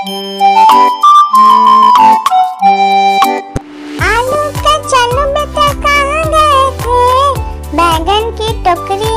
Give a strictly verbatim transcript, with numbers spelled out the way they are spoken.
आलू का चालू बेटा कहाँ गए थे? बैगन की टोकरी